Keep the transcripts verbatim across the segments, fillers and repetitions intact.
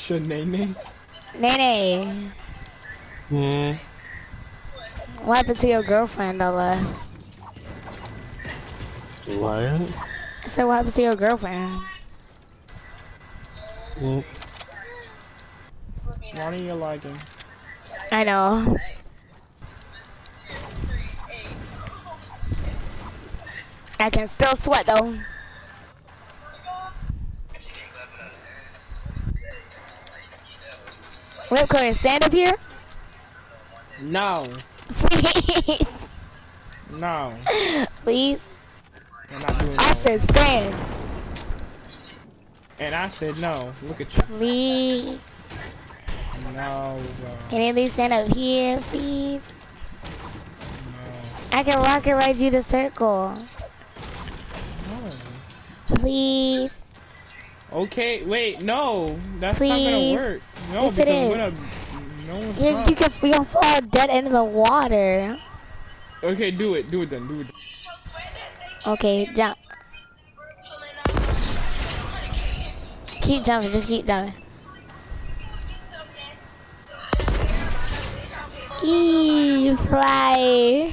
Nene. Nene. Hmm. What happened to your girlfriend, Lola? What? So what happened to your girlfriend? Mm. Ronnie, you're lagging. I know. I can still sweat though. Whipcord, stand up here. No. Please. No. Please. I'm not doing I no. said stand. And I said no. Look at you. Please. No. Can you at least stand up here, please? No. I can rocket ride you to circle. No. Please. Okay, wait, no. That's Please. not gonna work. No, Yes, it because is. we're gonna. No one's You, not. you can you can fall dead into the water. Okay, do it. Do it then. Do it. Okay, jump. Keep jumping, just keep jumping. Eee, fly.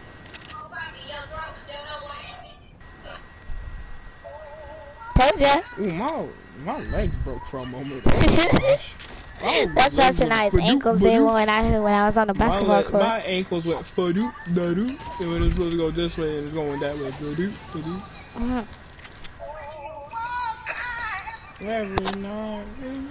Told ya. Ooh, my my legs broke for a moment. Oh, That's how Shania's ankles did when I when I was on the basketball my, court. my ankles went fadu, dadu, and when it's supposed to go this way, and it's going that way. Fadu, fadu. Mm-hmm. Every night.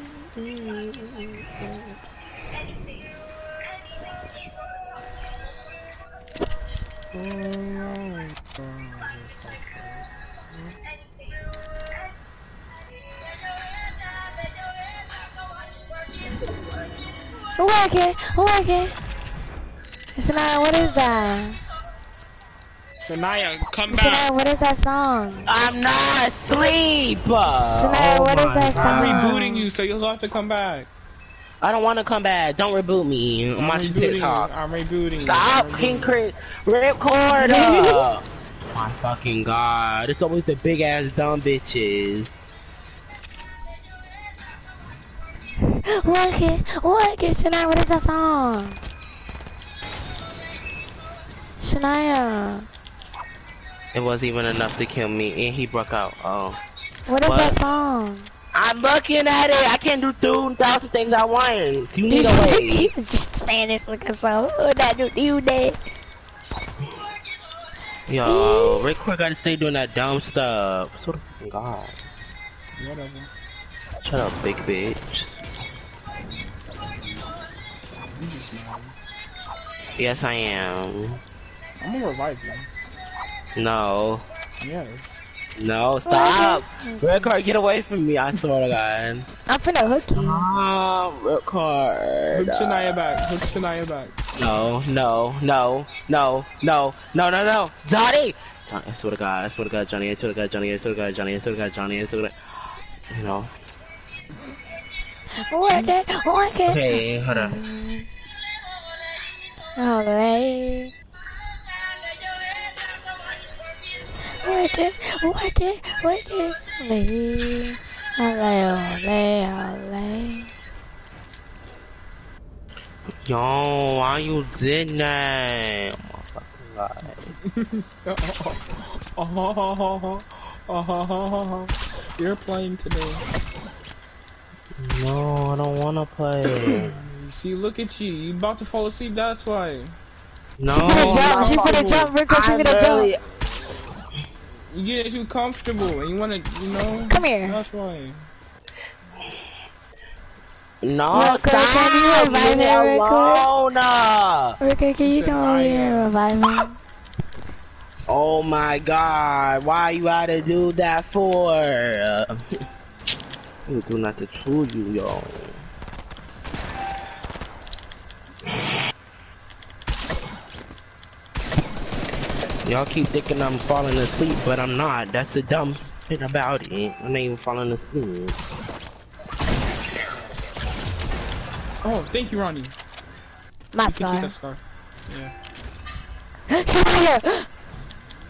Oh, okay, oh, okay. Shania, what is that? Shania, come Shania, back. what is that song? I'm not asleep. Shania, Oh what is my that God. I'm song? rebooting you, so you'll have to come back. I don't want to come back. Don't reboot me. I'm I'm watching rebooting you. TikTok. I'm rebooting Stop, you. I'm King rebooting Chris. Ripcord. uh. My fucking God. It's always the big ass dumb bitches. What is, what is, Shania, what is that song? Shania, It wasn't even enough to kill me, and he broke out. Oh. what is What? that song? I'm looking at it. I can't do two thousand things I want. You need a way. He was just Spanish looking so good. That dude, you did. Yo, Rick Quick gotta stay doing that dumb stuff. So the God. Whatever. Shut up, big bitch. You just mad. Yes, I am. I'm gonna revive you. No. Yes. No, stop! Redcard, get away from me, I swear to God. I'm finna hook you. Ah, Redcard. Hook Shania back. Hook Shania back. No, no, no, no, no, no, no, no, Johnny! Johnny, I swear to God, I swear to God, Johnny, I swear to God, Johnny, I swear to God, Johnny, I swear to God, Johnny, I swear to God. You know. Work it, work it. Okay, hold on. Alright. Work it, work it, work it. Alright, alright, alright. Yo, why you did that? Oh my fucking God. oh, oh, You're playing today. No, I don't wanna play. See, look at you. You about to fall asleep, that's why. No, She finna jump, she finna jump, Rico, she I'm finna really- jump. You get too comfortable and you wanna, you know? Come here. That's why. No, Rico, stop! can you revive Leave me her, Rico? alone! uh. Rico, can you said come over I here and am. revive me? Oh my God! Why you gotta do that for? Uh, you do not to fool you, yo. Y'all keep thinking I'm falling asleep, but I'm not. That's the dumb thing about it. I'm not even falling asleep. Oh, thank you, Ronnie. My You can keep scar. that scarf. Yeah. Shania!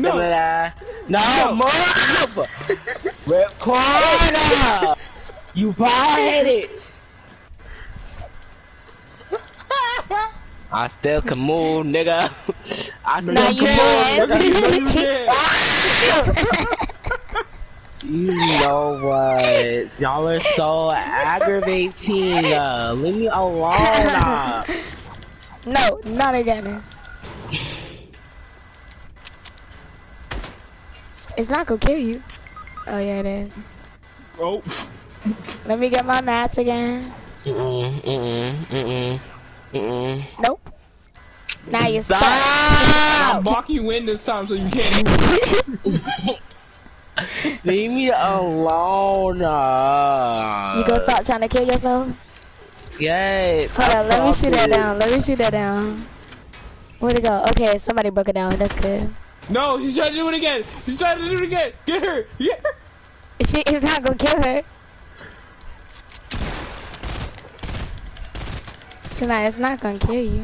No. No, No. move! Rip corner! You bite it! I still can move, nigga. I still No, can you move, can't. nigga. You know what? Y'all are so aggravating. Uh, leave me alone. Uh. No, not again. It's not gonna kill you. Oh yeah, it is. Oh. Let me get my mats again. Mm-mm, mm-mm, mm-mm, mm-mm. Nope. Now you Stop! I'm blocking you in this time so you can't move. Leave me alone. Uh. You gonna stop trying to kill yourself? Yay. Hold on, let me shoot that down. Let me shoot that down. Where'd it go? Okay, somebody broke it down. That's good. No, she's trying to do it again. She's trying to do it again. Get her. Get her. She is not gonna kill her. Tonight, it's not gonna kill you.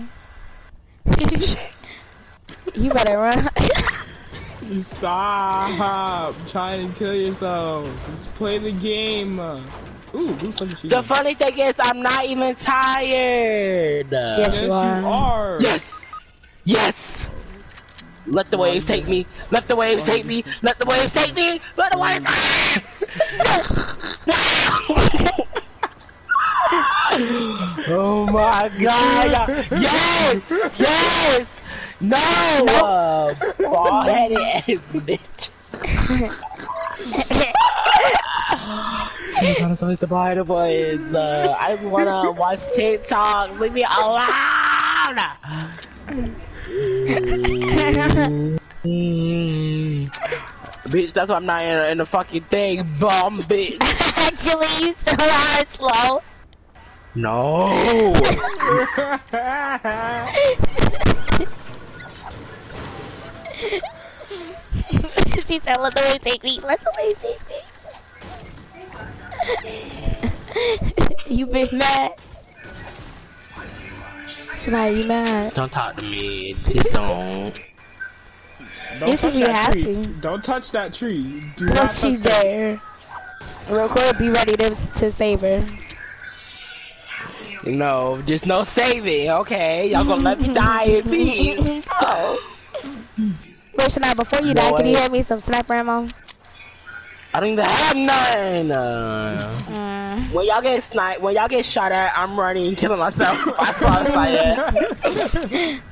You better run. Stop trying to kill yourself. Just play the game. Ooh, looks like she's The funny thing is, I'm not even tired. Yes, yes, you are. you are. Yes. Yes. Let the waves take me. Let the waves take me. Let the waves take me. Let the waves take me. Oh my god. Yes. Yes. No. Uh, bald-headed ass bitch. I'm supposed to buy the boys. Uh, I just wanna watch TikTok. Leave me alone. Mm. Bitch, that's why I'm not in, in the fucking thing, bum bitch. Actually, you still are slow. No. She said, let the wave take me. Let the wave take me. You been mad? Shania, you mad? Don't talk to me. Just don't. Don't Yes, touch you that have tree. to. Don't touch that tree. Do not Once touch she's that. there. Real quick, be ready to, to save her. No, just no saving, okay? Y'all gonna let me die in peace. Oh. Wait, Shania, before you die, No, can you wait. hand me some sniper ammo? I don't even have none. Uh, Mm. when y'all get sniped, when y'all get shot at, I'm running, killing myself by crossfire.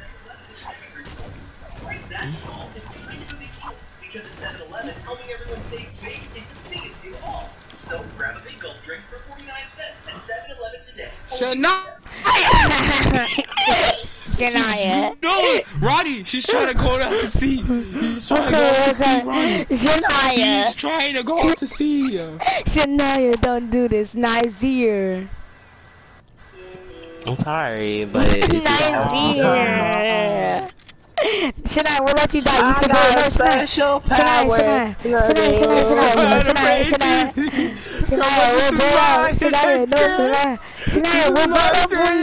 Because at seven eleven, helping everyone save big is the biggest deal of all. So grab a big gulp drink for forty-nine cents at seven eleven today. Shania. Shania. No, Roddy. She's trying to go out to sea. He's trying to go out to sea, Roddy. Shania. He's trying to go out to sea. Shania, don't do this. Nazir. I'm sorry, but it's Nazir. Shania, we'll let you die. You I can do got it. No, a special Shania. power. Shania, Shania, Shania, Shania, Shania, Shania, Shania, Shania, we'll blow up. Shania, no, Shania. Shania, we'll blow up for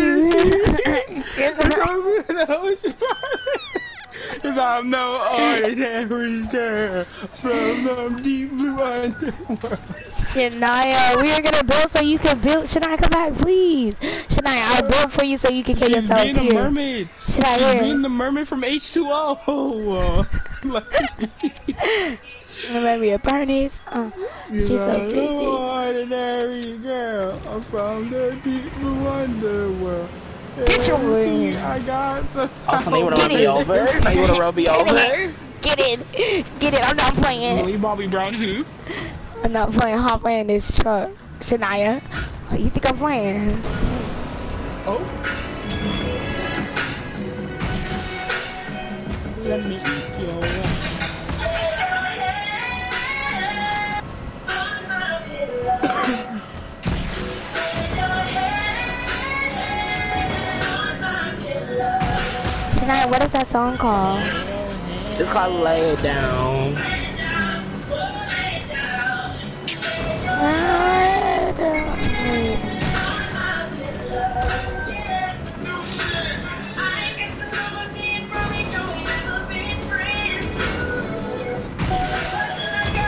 you. Cause I'm no ordinary girl from the deep blue underworld. Shania, we are gonna build so you can build. Shania, come back, please. Shania, I'll build for you so you can kill She's yourself being a here. mermaid. Shania, She's here. being the mermaid from H two O. Maybe a Bernice. Uh, she's so I'm pretty. no ordinary girl. I'm from the deep blue underworld. Get your See, ring. I got the Oh, so you wanna run Get me it. over? Now you wanna run me Get over? it. Get it. Get it. I'm not playing. Millie Bobby Brown who? I'm not playing. Hop in this truck. Shania. Oh, you think I'm playing? Oh. Let me eat your Shania, what is that song called? It's called Lay It Down.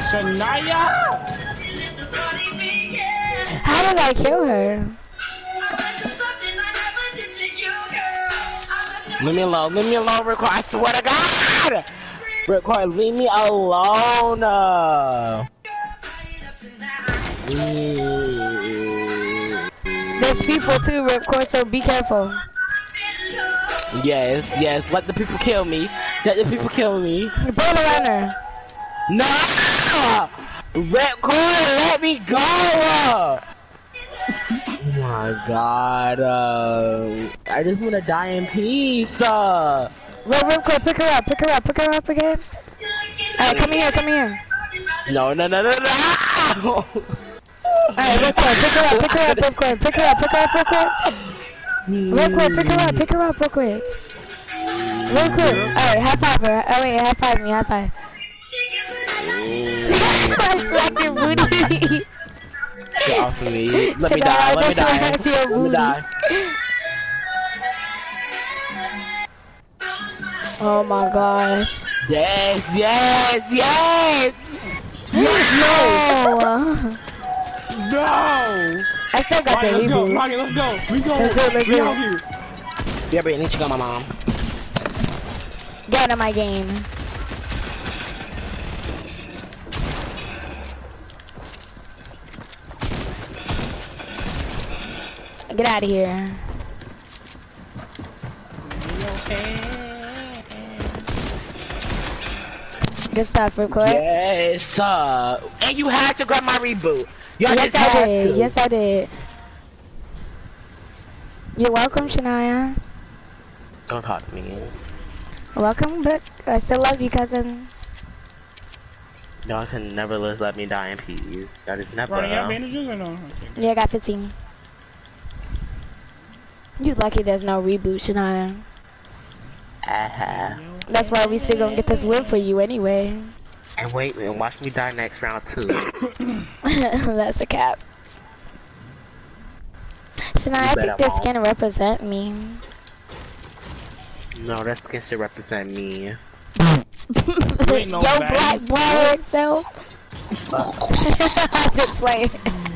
Shania! How did I kill her? Leave me alone, leave me alone, Rick Roy, I swear to God! Rick Roy, leave me alone! Uh. There's people too, Ripcord, so be careful. Yes, yes, let the people kill me. Let the people kill me. Burn around her. No! Ripcord, let me go! Oh my God, uh, I just wanna die in peace. Uh. Wait, Ripcord, pick her up, pick her up, pick her up again. Alright, come here, come here. No, no, no, no, no! Alright, Ripcord, pick her up, pick her up, Ripcord, pick her up, pick her up, real quick. Real quick, pick her up, pick her up, real quick. Real quick. Alright, high five her. Oh wait, high five me, high five. I slapped your booty. Get off of me. Let me die, let me die. Let me die. Oh my gosh. Yes, yes, yes! No! No! I still got Ronnie, the let's go, reboot. Ronnie, let's go. We go. Let's go, let's we go. out here. Yeah, but I need to go, my mom. Get out of my game. Get out of here. Good stuff, record. Yes, uh, and you had to grab my reboot. Y'all Yes, just I had did. to. Yes, I did. You're welcome, Shania. Don't talk to me. Welcome, but I still love you, cousin. Y'all can never just let me die in peace. That is never. Ronnie, you have bandages or no? Okay. Yeah, I got fifteen. You lucky there's no reboot, Shania. Uh-huh. That's why we still gonna get this win for you anyway. And wait, and watch me die next round too. That's a cap. Shania, I think this can represent me. No, that skin should represent me. ain't no Yo, bad. black boy itself. Just playing.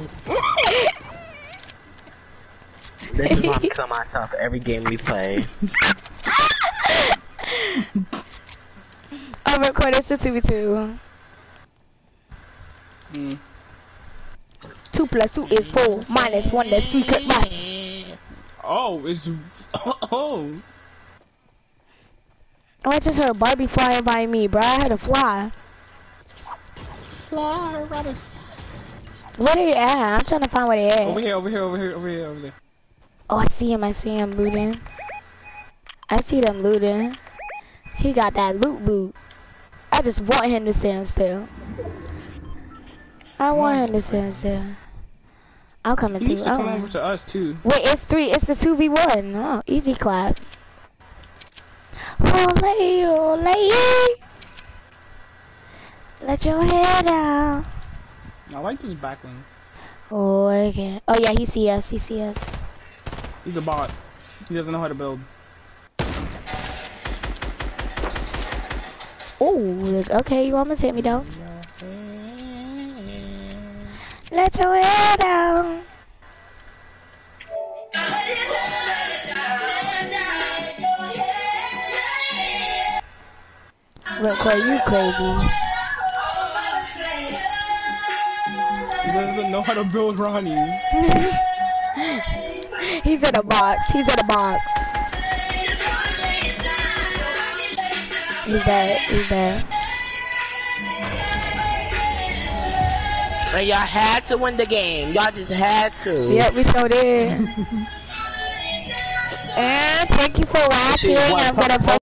This is why I'm killing myself every game we play. I'm recording to two v two. Mm. Two plus two is four. Minus one, that's three. Cut math. Oh, it's oh. Oh, I just heard Barbie flying by me, bro. I had to fly. Fly, Robin. Where they at? I'm trying to find where they at. Over here, over here, over here, over here, over there. Oh, I see him. I see him looting. I see them looting. He got that loot loot. I just want him to stand still. I want him to stand still. I'm coming He to needs you. to come Oh. over to us too. Wait, it's three. It's the two v one. Oh, easy clap. Ole, ole. Let your hair down. I like this backline. Oh, okay. Oh yeah, he see us. He see us. He's a bot. He doesn't know how to build. Oh, okay. You almost hit me though. Let your hair down. Look, Corey, you crazy. He doesn't know how to build Ronnie. He's in a box. He's in a box. He's dead. He's dead. And y'all had to win the game. Y'all just had to. Yep, we sure did. And thank you for watching. I'm gonna